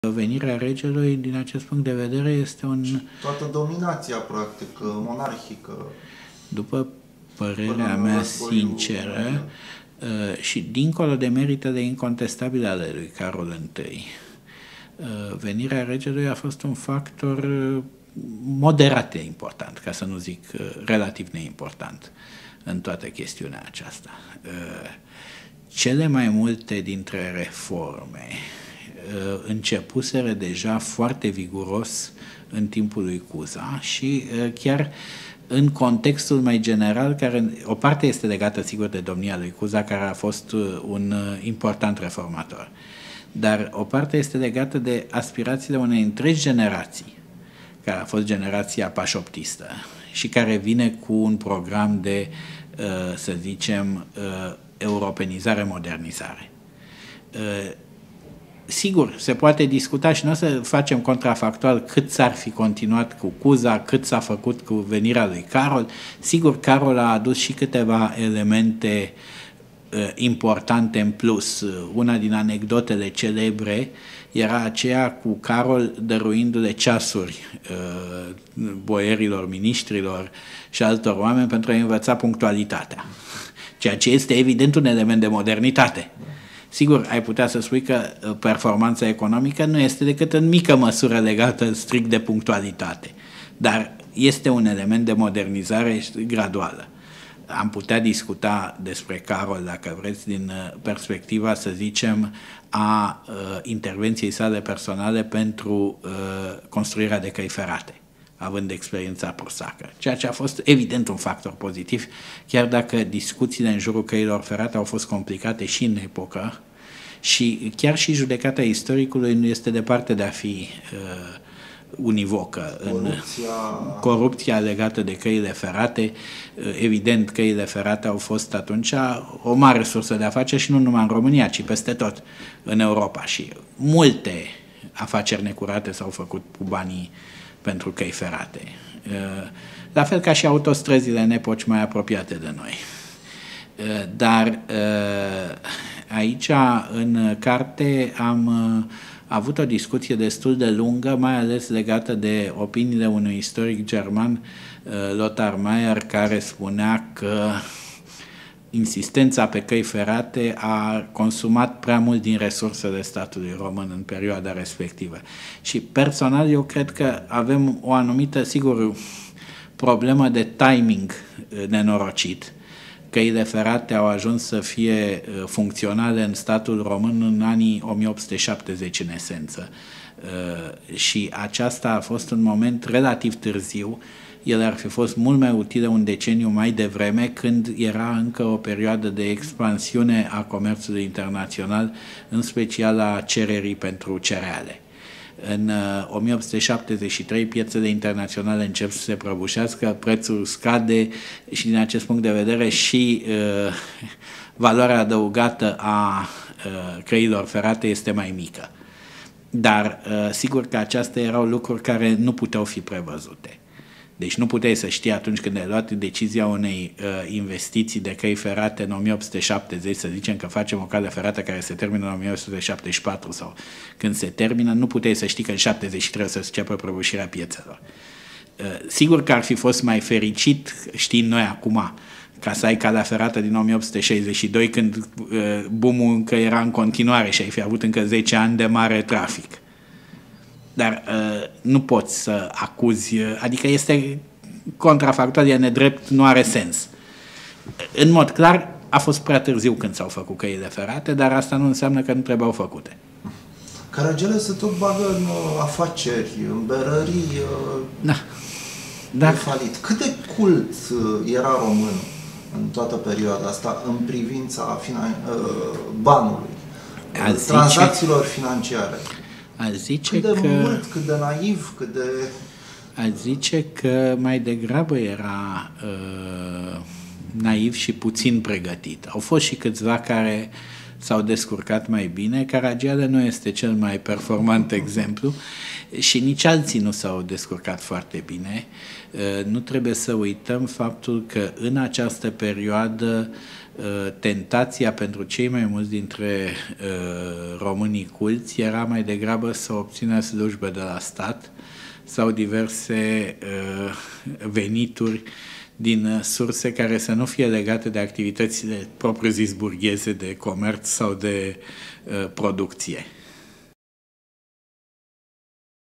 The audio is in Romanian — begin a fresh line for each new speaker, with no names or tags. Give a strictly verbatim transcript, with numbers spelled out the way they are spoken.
venirea regelui, din acest punct de vedere, este un...
Toată dominația, practic, monarhică.
După părerea mea sinceră, și dincolo de meritele incontestabile ale lui Carol I, venirea regelui a fost un factor moderat de important, ca să nu zic relativ neimportant în toată chestiunea aceasta. Cele mai multe dintre reforme începuseră deja foarte viguros în timpul lui Cuza și chiar în contextul mai general, care o parte este legată sigur de domnia lui Cuza, care a fost un important reformator, dar o parte este legată de aspirațiile unei întregi generații, care a fost generația pașoptistă și care vine cu un program de, să zicem, europenizare, modernizare. Sigur, se poate discuta și nu o să facem contrafactual cât s-ar fi continuat cu Cuza, cât s-a făcut cu venirea lui Carol. Sigur, Carol a adus și câteva elemente uh, importante în plus. Una din anecdotele celebre era aceea cu Carol dăruindu-le ceasuri uh, boierilor, miniștrilor și altor oameni pentru a învăța punctualitatea, ceea ce este evident un element de modernitate. Sigur, ai putea să spui că performanța economică nu este decât în mică măsură legată strict de punctualitate, dar este un element de modernizare graduală. Am putea discuta despre Carol, dacă vreți, din perspectiva, să zicem, a uh, intervenției sale personale pentru uh, construirea de căi ferate, având experiența prusacă, ceea ce a fost evident un factor pozitiv, chiar dacă discuțiile în jurul căilor ferate au fost complicate și în epocă și chiar și judecata istoricului nu este departe de a fi uh, univocă. Corupția... În corupția legată de căile ferate, uh, evident, căile ferate au fost atunci o mare sursă de afaceri și nu numai în România, ci peste tot în Europa și multe afaceri necurate s-au făcut cu banii pentru căi ferate. La fel ca și autostrăzile în epoci mai apropiate de noi. Dar aici, în carte, am avut o discuție destul de lungă, mai ales legată de opiniile unui istoric german, Lothar Mayer, care spunea că insistența pe căi ferate a consumat prea mult din resursele statului român în perioada respectivă. Și personal eu cred că avem o anumită, sigur, problemă de timing nenorocit. Căile ferate au ajuns să fie funcționale în statul român în anii o mie opt sute șaptezeci în esență. Și aceasta a fost un moment relativ târziu. Ele ar fi fost mult mai utile un deceniu mai devreme, când era încă o perioadă de expansiune a comerțului internațional, în special a cererii pentru cereale. În uh, o mie opt sute șaptezeci și trei piețele internaționale încep să se prăbușească, prețul scade și din acest punct de vedere și uh, valoarea adăugată a uh, căilor ferate este mai mică. Dar uh, sigur că acestea erau lucruri care nu puteau fi prevăzute. Deci nu puteai să știi atunci când ai luat decizia unei uh, investiții de căi ferate în o mie opt sute șaptezeci, să zicem că facem o cale ferată care se termină în o mie opt sute șaptezeci și patru sau când se termină, nu puteai să știi că în șaptezeci și trei o să înceapă prăbușirea piețelor. Uh, sigur că ar fi fost mai fericit, știm noi acum, ca să ai calea ferată din o mie opt sute șaizeci și doi, când uh, boom-ul încă era în continuare și ai fi avut încă zece ani de mare trafic. Dar uh, nu poți să acuzi, adică este contrafactual, e nedrept, nu are sens. În mod clar, a fost prea târziu când s-au făcut căile ferate, dar asta nu înseamnă că nu trebuiau făcute.
Caragele se tot bagă în uh, afaceri, în berării, uh,
da. Dar...
falit. Cât de cult uh, era român în toată perioada asta în privința finan- uh, banului, uh, tranzacțiilor financiare?
Aș zice
cât de
că,
mult, cât de naiv, cât de...
Aș zice că mai degrabă era uh, naiv și puțin pregătit. Au fost și câțiva care s-au descurcat mai bine. Caragiale nu este cel mai performant exemplu și nici alții nu s-au descurcat foarte bine. Uh, nu trebuie să uităm faptul că în această perioadă tentația pentru cei mai mulți dintre românii culți era mai degrabă să obțină slujbe de la stat sau diverse venituri din surse care să nu fie legate de activitățile propriu-zis burgheze de comerț sau de producție.